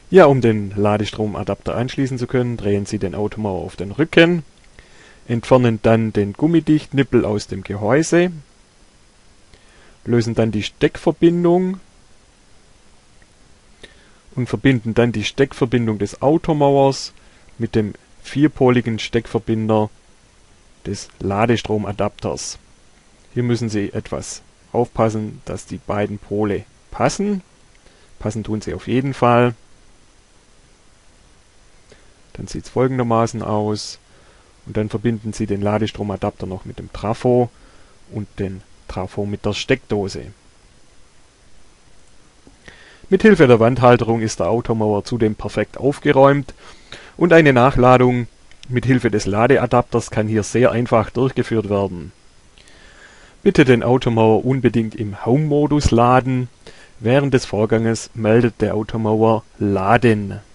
Ja, um den Ladestromadapter anschließen zu können, drehen Sie den Automower auf den Rücken, entfernen dann den Gummidichtnippel aus dem Gehäuse, lösen dann die Steckverbindung und verbinden dann die Steckverbindung des Automowers mit dem vierpoligen Steckverbinder des Ladestromadapters. Hier müssen Sie etwas aufpassen, dass die beiden Pole passen. Passen tun sie auf jeden Fall. Dann sieht es folgendermaßen aus. Und dann verbinden Sie den Ladestromadapter noch mit dem Trafo und den Trafo mit der Steckdose. Mit Hilfe der Wandhalterung ist der Automower zudem perfekt aufgeräumt und eine Nachladung mit Hilfe des Ladeadapters kann hier sehr einfach durchgeführt werden. Bitte den Automower unbedingt im Home-Modus laden. Während des Vorganges meldet der Automower Laden.